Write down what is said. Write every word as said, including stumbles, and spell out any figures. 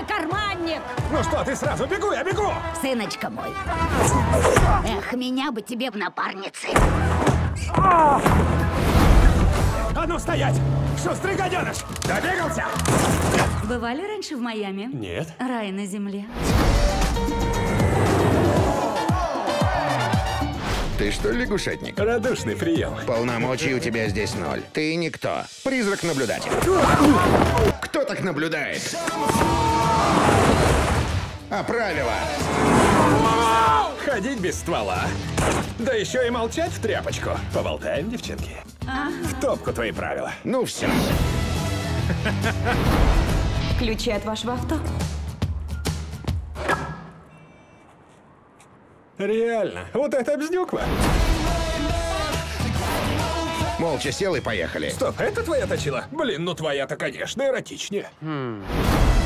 же карманник! Ну что, ты сразу, бегу, я бегу! Сыночка мой. Эх, меня бы тебе в напарнице. А ну стоять! Шустрый гаденыш! Добегался! Бывали раньше в Майами? Нет. Рай на земле. Ты что, лягушатник? Радушный прием. Полномочий у тебя здесь ноль. Ты никто. Призрак-наблюдатель. Кто так наблюдает? А правила? Ходить без ствола. Да еще и молчать в тряпочку. Поболтаем, девчонки. В топку твои правила. Ну все. Ключи от вашего авто. Реально, вот это бздюква. Молча сел и поехали. Стоп, это твоя точила? Блин, ну твоя-то, конечно, эротичнее.